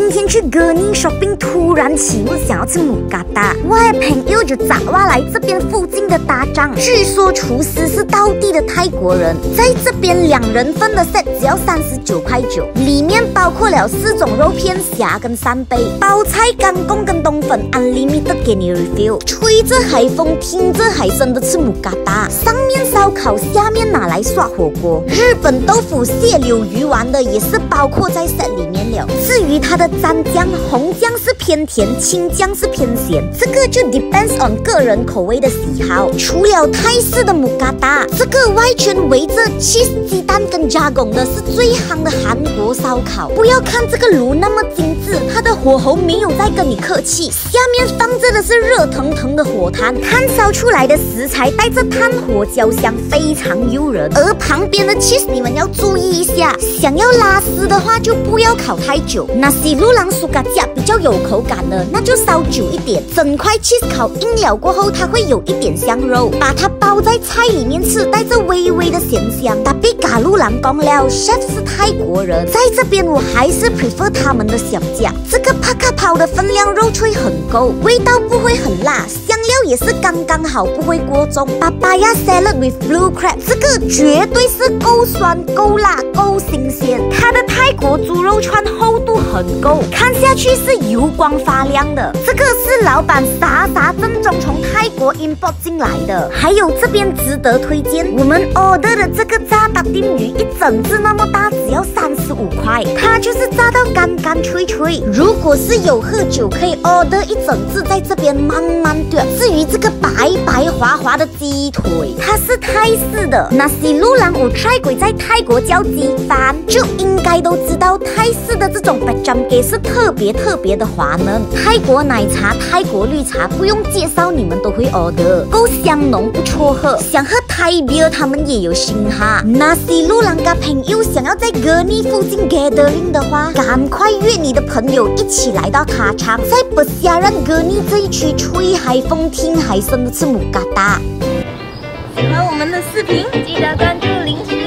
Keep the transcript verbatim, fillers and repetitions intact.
今天去 Gurney Shopping， 突然起雾，想要吃姆嘎达，我的朋友就找我来这边附近的搭档。据说厨师是道地的泰国人，在这边两人份的 set 只要三十九块九，里面包括了四种肉片、虾跟扇贝，包菜、干贡跟冬粉 ，unlimited 给你 refill。吹着海风，听着海声的吃姆嘎达，上面烧烤，下面拿来涮火锅。日本豆腐、蟹柳鱼丸的也是包括在 set 里面了。至于它的蘸酱，红酱是偏甜，青酱是偏咸，这个就 depends on 个人口味的喜好。除了泰式的姆嘎达，这个外圈围着 cheese 鸡蛋跟加工的是最夯的韩国烧烤。不要看这个炉那么精致，它的火候没有在跟你客气，下面放着的是热腾腾的火炭，炭烧出来的食材带着炭火焦香，非常诱人。而旁边的 cheese 你们要注意一下，想要拉丝的话就不要烤太久。那西路朗苏嘎酱比较有口感的，那就烧久一点。整块 cheese 烤硬了过后，它会有一点香肉，把它包在菜里面吃，带着微微的咸香。但被嘎路朗讲了 ，chef 是泰国人，在这边我还是 prefer 他们的小酱。这个帕卡泡的分量肉脆很够，味道不会很辣，香料也是刚刚好，不会过重。Papaya salad with blue crab， 这个绝对是够酸、够辣、够新鲜。它的泰国猪肉串厚度很够，看下去是油光发亮的。这个是老板傻傻正宗从泰国 import 进来的。还有这边值得推荐，我们 order 的这个炸达丁鱼，一整只那么大，只要三十五块，它就是炸到干干脆脆。如果是有喝酒，可以 order 一整只在这边慢慢炖。至于这个白白滑滑的鸡腿，它是泰式的。那西路朗我 try 过在泰国叫鸡饭，就应该都知道泰式的这种 bajamge 是特别特别的滑嫩。泰国奶茶、泰国绿茶不用介绍，你们都会 order， 够香浓不错喝。想喝泰 beer 他们也有新哈。那西路朗的朋友想要在 Gurney 附近 gathering 的话，赶快约你的朋友一起来到卡场，在不下让 Gurney 这一区吹海风、听海声的吃姆嘎达。 喜欢我们的视频，记得关注零食。